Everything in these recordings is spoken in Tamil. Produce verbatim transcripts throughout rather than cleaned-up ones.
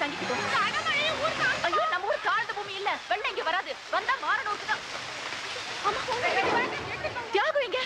தங்கிக்கிட்டோம். ஐயோ நம்ம ஊர் தாழ்ந்த பூமி இல்ல. வெள்ளம் இங்க வராது. வந்தா மாறனூருக்கு தான். தியாகு இங்க.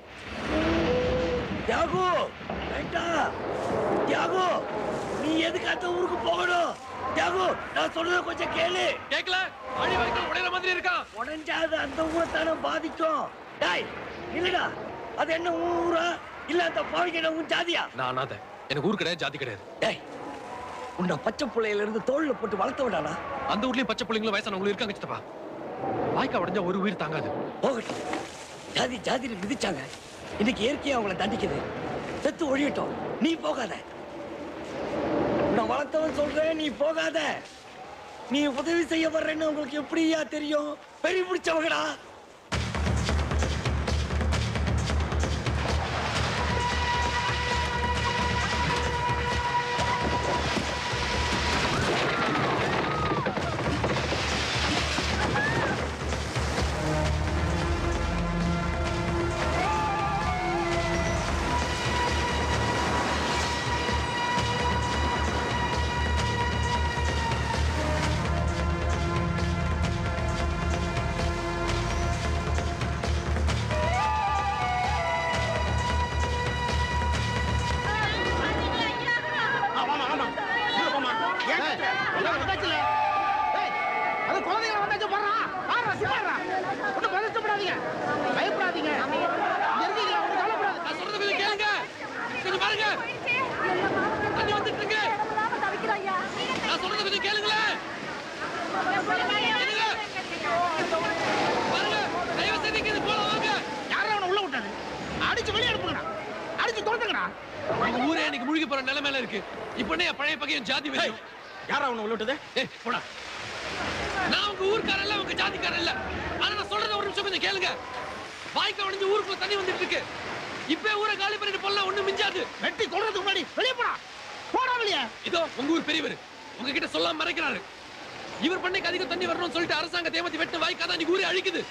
தியாகு வேண்டா. தியாகு நீ எதுக்கு அந்த ஊருக்கு போகணும்? தியாகு நான் சொல்றத கொஞ்சம் கேளு. கேக்கல? அடி வரைக்கும் உடையற மாதிரி இருக்கான். உடைஞ்சாது அந்த ஊரை தானே பாதிக்கும். டேய் இல்லடா, அது என்ன ஊரா இல்ல அந்த பாவிங்க உன் ஜாதியா? நான் அத எனக்கு ஊர் கிடையாது, ஜாதி கிடையாது. டேய் உன்னை பச்சை புள்ளையில இருந்து தோல்ல போட்டு வளர்த்த விடானா? அந்த ஊர்லயும் பச்சை பிள்ளைங்களும் வயசானவங்களும் இருக்காங்க சித்தப்பா. வாய்க்கா உடைஞ்சா ஒரு உயிர் தாங்காது. போகட்டும், ஜாதி ஜாதியில மிதிச்சாங்க. இன்னைக்கு இயற்கையா அவங்களை தண்டிக்குது. செத்து ஒழியட்டும், நீ போகாத. நான் வளர்த்தவன் சொல்றேன், நீ போகாத. நீ உதவி செய்ய வர்றேன்னு உங்களுக்கு எப்படியா தெரியும்? பெரிய பிடிச்சவங்கடா. இவர் பண்ணைக்கு அதிக தண்ணி வரணும்னு சொல்லிட்டு அரசாங்கத்தை ஏமாத்தி வெட்டு வாய்க்காதான் நீ ஊரே அழிக்குது.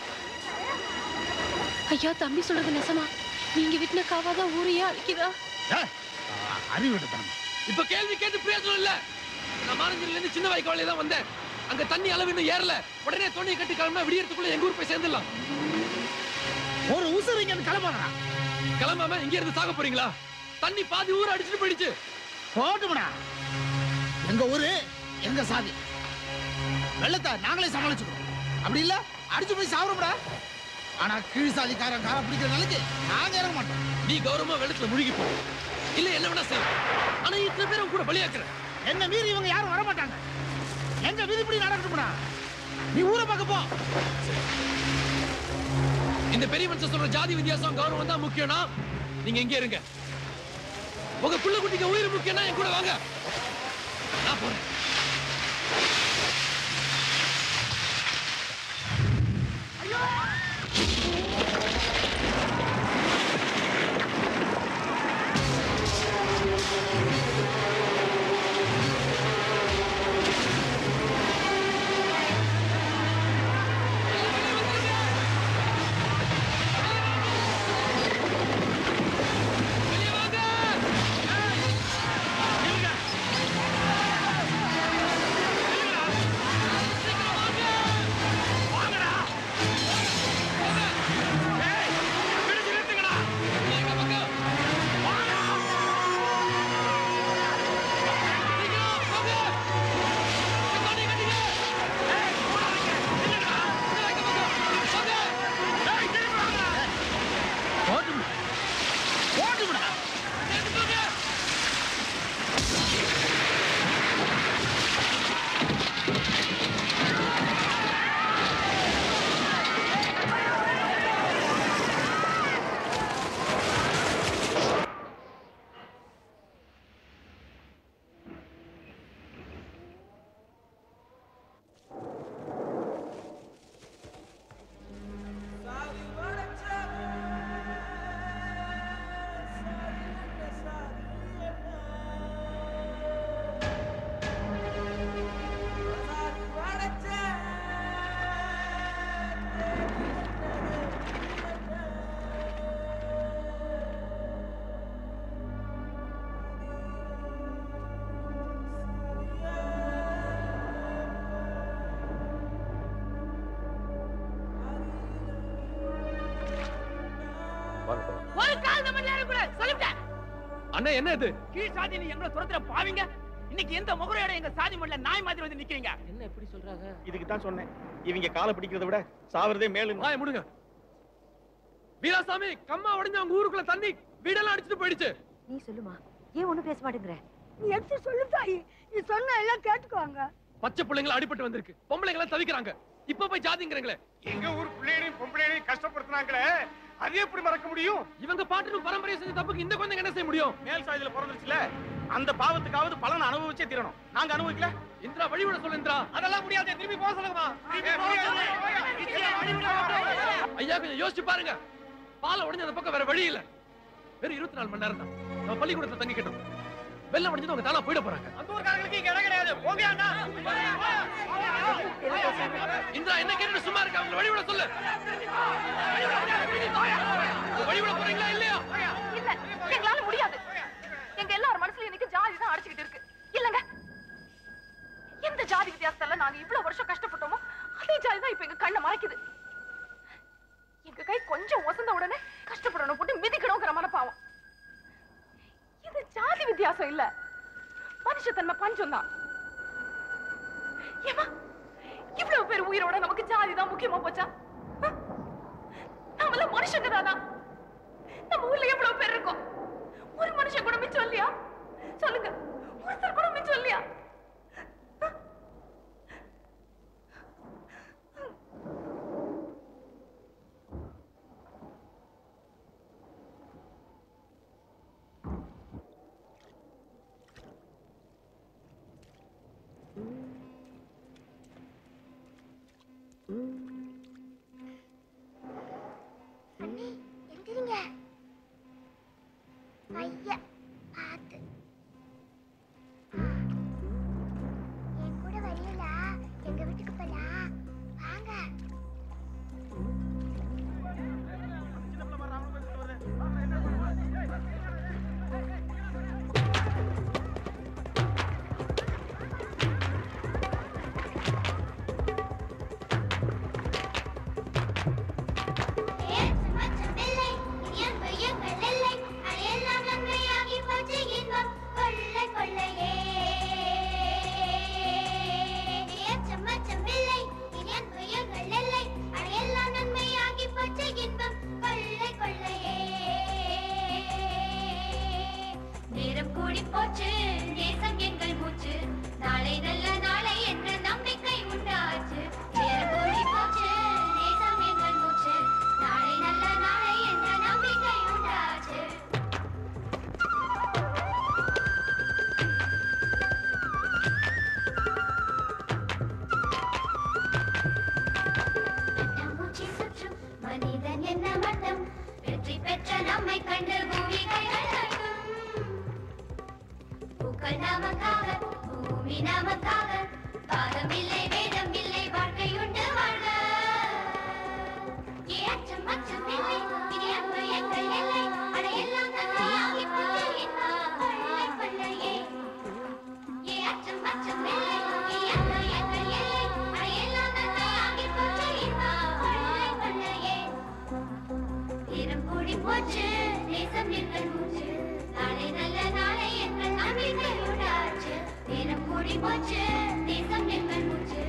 ஐயா தம்பி சொல்றது நெசமா? நீங்க விட்டுன காவாதான் ஊரையே அழிக்குதா? அறிவிட்டேன். இப்ப கேள்வி கேட்டு பிரயோஜனம் இல்ல. நான் மாரஞ்சில இருந்து சின்ன வாய்க்காலே தான் வந்தேன். அங்க தண்ணி அளவு இன்னும் ஏறல. உடனே தோணியை கட்டி கிளம்பினா விடியறதுக்குள்ள எங்க ஊர் போய் சேர்ந்துடலாம். ஒரு ஊசர் இங்க கிளம்பாங்கடா. கிளம்பாம இங்க இருந்து சாக போறீங்களா? தண்ணி பாதி ஊரை அடிச்சுட்டு போயிடுச்சு. போட்டுமடா. எங்க ஊரு எங்க சாதி. வெள்ளத்தை நாங்களே சமாளிச்சுக்கிறோம். அப்படி இல்ல அடிச்சு போய் சாப்பிடுறோம்டா. ஆனா கீழ் சாதிக்காரன் கார பிடிக்கிற நிலைக்கு நாங்க இறங்க மாட்டோம். நீ கௌரவமா வெள்ளத்துல முழுகி போ. இல்ல என்ன வேணா செய்ய. ஆனா இத்தனை பேரும் கூட பலியாக்குற. என்ன மீறி இவங்க யாரும் வர மாட்டாங்க. எங்க விதிப்படி நடக்கட்டும்டா. நீ ஊரை பார்க்க போ. இந்த பெரிய மனுஷன் சொல்ற ஜாதி வித்தியாசம் கௌரவம் தான் முக்கியம்னா நீங்க எங்க இருங்க. உங்க புள்ள குட்டிக்கு உயிர் முக்கியம்னா என் கூட வாங்க. நான் போறேன். வாங்கடா. அண்ணே என்ன இது? கீழ் சாதி நீ எங்களை துரத்துற பாவிங்க. இன்னைக்கு எந்த முகரையோட எங்க சாதி மண்ணில நாய் மாதிரி வந்து நிக்கிறீங்க. என்ன எப்படி சொல்றாங்க? இதுக்கு தான் சொன்னேன், இவங்க காலை பிடிக்கிறத விட சாவறதே மேலும். வாய முடுங்க. வீராசாமி, கம்மா உடைஞ்ச உங்க ஊருக்குள்ள தண்ணி வீடெல்லாம் அடிச்சிட்டு போயிடுச்சு. நீ சொல்லுமா, ஏன் ஒண்ணும் பேச மாட்டேங்கற? நீ எடுத்து சொல்லு தாயி, நீ சொன்ன எல்லாம் கேட்டுக்குவாங்க. பச்சை பிள்ளைங்க அடிபட்டு வந்திருக்கு, பொம்பளைங்க எல்லாம் தவிக்கிறாங்க. இப்ப போய் ஜாதிங்கறீங்களே. எங்க ஊர் பிள்ளைகளையும் பொம்பளைகளையும் கஷ்டப்படுத்துனாங்களே, அது எப்படி மறக்க முடியும்? இவங்க பாட்டுக்கு பரம்பரையை செஞ்ச தப்புக்கு இந்த குழந்தைங்க என்ன செய்ய முடியும்? மேல் சாதியில பிறந்துருச்சுல, அந்த பாவத்துக்காவது பலனை அனுபவிச்சே தீரணும். நாங்க அனுபவிக்கல. இந்திரா வழிவிட சொல்லு. இந்திரா அதெல்லாம் முடியாது, திரும்பி போக சொல்லுங்கம்மா. ஐயா கொஞ்சம் யோசிச்சு பாருங்க. பாலை உடைஞ்ச அந்த பக்கம் வேற வழி இல்ல. வெறும் இருபத்தி நாலு மணி நேரம் தான் நம்ம பள்ளிக்கூடத்துல தங்கிக்கிட்டோம். வெள்ளம் உடைஞ்சது அவங்க தானா போயிட போறாங்க. அந்த ஊர்காரங்களுக்கு இங்க இடம் கிடையாது. போங்க அண்ணா. இந்திரா என்ன கேட்டு சும்மா இருக்க? அவங்க வழிவிட சொல்லு. வழிவிட போறீங்களா இல்லையா? இல்ல, எங்களால முடியாது. எங்க எல்லார் மனசுல இன்னைக்கு ஜாதி தான் அடிச்சுக்கிட்டு இருக்கு. இல்லங்க, எந்த ஜாதி வித்தியாசத்தால நாங்க இவ்வளவு வருஷம் கஷ்டப்பட்டோமோ அதே ஜாதி தான் இப்ப எங்க கண்ணை மறைக்குது. எங்க கை கொஞ்சம் ஒசந்த உடனே கஷ்டப்படணும் போட்டு மிதிக்கணுங்கிற மனப்பாவம். இது ஜாதி வித்தியாசம் இல்ல, மனுஷத்தன்மை பஞ்சம் தான். ஏமா இவ்வளவு பேர் உயிரோட நமக்கு ஜாதி தான் முக்கியமா போச்சா? நாமெல்லாம் மனுஷங்க தானா? நம்ம ஊர்ல எவ்வளவு பேர் இருக்கோம்? ஒரு மனுஷன் கூட மிச்சம் இல்லையா? சொல்லுங்க, ஒருத்தர் கூட மிச்சம் இல்லையா? அண்ணி எந்திரிங்க. ஐயா பாத்து என் கூட வரீங்களா? எங்க வீட்டுக்கு போலாம் வாங்க. போச்சு தேசம் எங்கள் மூச்சு